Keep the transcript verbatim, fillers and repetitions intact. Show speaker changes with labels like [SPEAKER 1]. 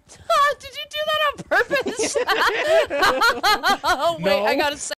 [SPEAKER 1] Did you do that on purpose? Oh, wait,
[SPEAKER 2] No.
[SPEAKER 1] I gotta say.